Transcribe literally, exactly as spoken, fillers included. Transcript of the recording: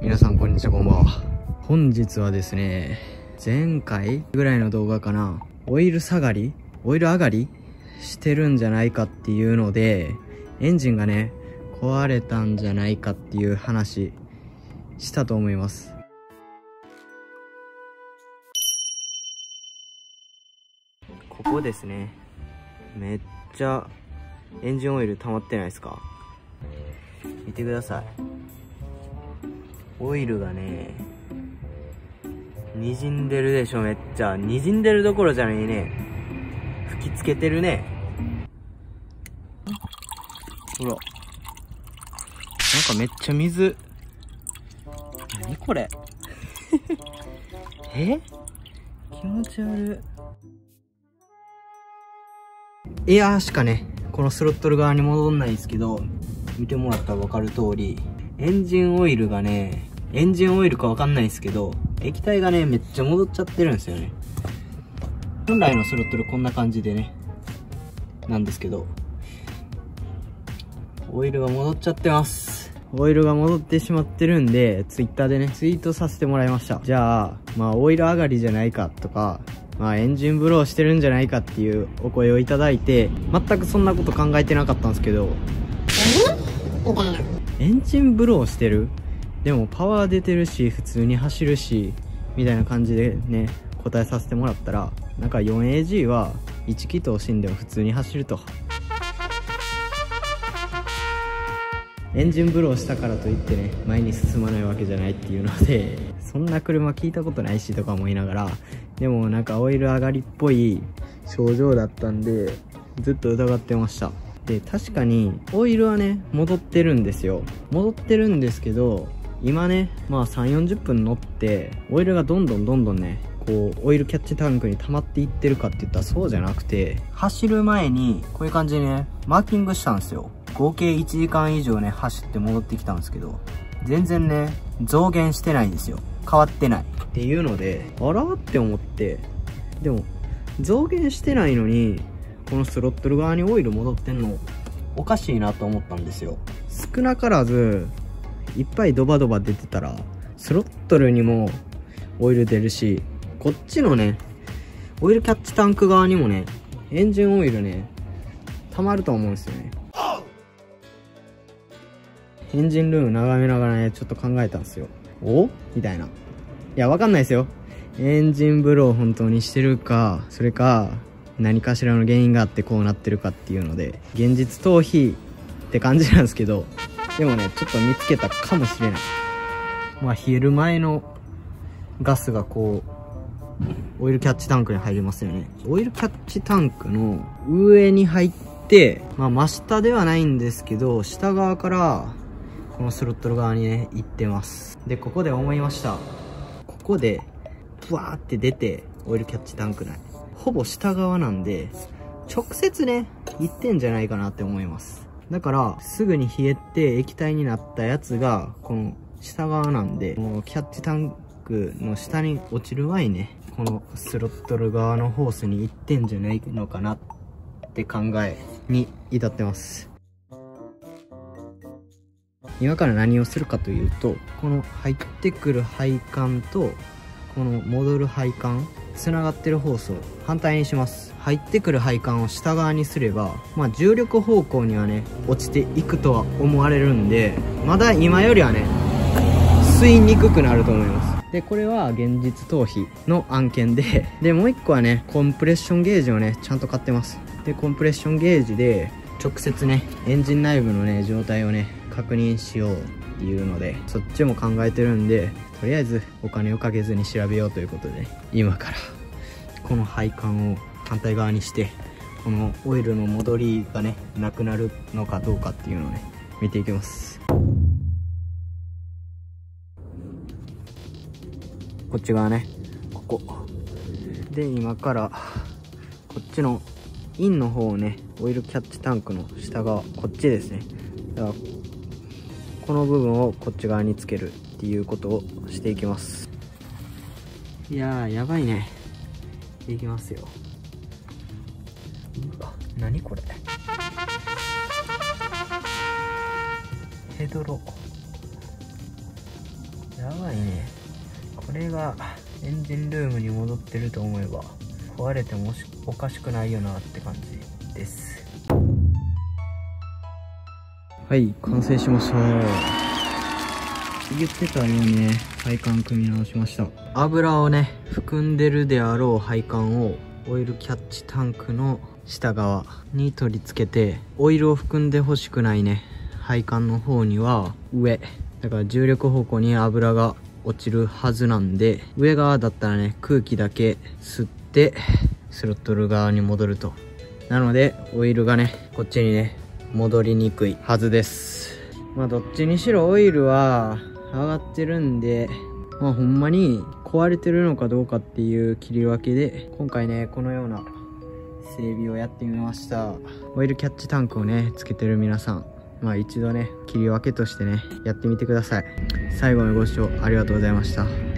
皆さんこんにちは、こんばんは。本日はですね、前回ぐらいの動画かな、オイル下がりオイル上がりしてるんじゃないかっていうので、エンジンがね壊れたんじゃないかっていう話したと思います。ここですね、めっちゃエンジンオイル溜まってないですか？見てください。オイルがね滲んでるでしょ。めっちゃ滲んでるどころじゃないね、吹きつけてるね。ほら、なんかめっちゃ水。何これえ、気持ち悪い。エアーしかねこのスロットル側に戻んないんですけど、見てもらったら分かる通り、エンジンオイルがね、エンジンオイルか分かんないんですけど、液体がねめっちゃ戻っちゃってるんですよね。本来のスロットルこんな感じでねなんですけど、オイルが戻っちゃってます。オイルが戻ってしまってるんで、ツイッターでねツイートさせてもらいました。じゃあまあオイル上がりじゃないかとか、まあエンジンブローしてるんじゃないかっていうお声をいただいて、全くそんなこと考えてなかったんですけど、エンジンブローしてる、でもパワー出てるし普通に走るしみたいな感じでね答えさせてもらったら、なんか よんエージー はいち気筒死んでも普通に走ると。エンジンブローしたからといってね前に進まないわけじゃないっていうので、そんな車聞いたことないしとか思いながら、でもなんかオイル上がりっぽい症状だったんでずっと疑ってました。で、確かにオイルはね戻ってるんですよ。戻ってるんですけど、今ねまあさんじゅうよんじゅっぷん乗ってオイルがどんどんどんどんねこうオイルキャッチタンクに溜まっていってるかって言ったらそうじゃなくて、走る前にこういう感じでねマーキングしたんですよ。合計いちじかん以上ね走って戻ってきたんですけど、全然ね増減してないんですよ。変わってないっていうので、あらって思って、でも増減してないのにこのスロットル側にオイル戻ってんのおかしいなと思ったんですよ。少なからずいっぱいドバドバ出てたらスロットルにもオイル出るし、こっちのねオイルキャッチタンク側にもねエンジンオイルね溜まると思うんですよね。エンジンルーム眺めながらねちょっと考えたんですよ。おみたいな。いや、わかんないですよ。エンジンブロー本当にしてるか、それか何かしらの原因があってこうなってるかっていうので、現実逃避って感じなんですけど、でもねちょっと見つけたかもしれない。まあ冷える前のガスがこうオイルキャッチタンクに入りますよね。オイルキャッチタンクの上に入って、まあ真下ではないんですけど下側からこのスロットル側にね行ってます。で、ここで思いました。ここでブワーって出てオイルキャッチタンク内ほぼ下側なんで、直接ね行ってんじゃないかなって思います。だからすぐに冷えて液体になったやつがこの下側なんで、もうキャッチタンクの下に落ちる前にねこのスロットル側のホースに行ってんじゃないのかなって考えに至ってます。今から何をするかというと、この入ってくる配管とこの戻る配管つながってるホースを反対にします。入ってくる配管を下側にすれば、まあ重力方向にはね落ちていくとは思われるんで、まだ今よりはね吸いにくくなると思います。で、これは現実逃避の案件で、でもう一個はねコンプレッションゲージをねちゃんと買ってます。で、コンプレッションゲージで直接ねエンジン内部のね状態をね確認しようっていうので、そっちも考えてるんで、とりあえずお金をかけずに調べようということで、今からこの配管を反対側にして、このオイルの戻りがねなくなるのかどうかっていうのをね見ていきます。こっち側ね、ここで今からこっちのインの方をねオイルキャッチタンクの下側、こっちですね。だからこの部分をこっち側につけるっていうことをしていきます。いやーやばいね。いきますよ。うわ、何これ、ヘドロやばいね。これがエンジンルームに戻ってると思えば壊れてもおかしくないよなって感じです。はい、完成しました。言ってたようにね、配管組み直しました。油をね含んでるであろう配管をオイルキャッチタンクの下側に取り付けて、オイルを含んでほしくないね配管の方には上だから重力方向に油が落ちるはずなんで、上側だったらね空気だけ吸ってスロットル側に戻ると。なのでオイルがねこっちにね戻りにくいはずです。まあどっちにしろオイルは上がってるんで、まあほんまに壊れてるのかどうかっていう切り分けで今回ねこのような整備をやってみました。オイルキャッチタンクをねつけてる皆さん、まあ一度ね切り分けとしてねやってみてください。最後までご視聴ありがとうございました。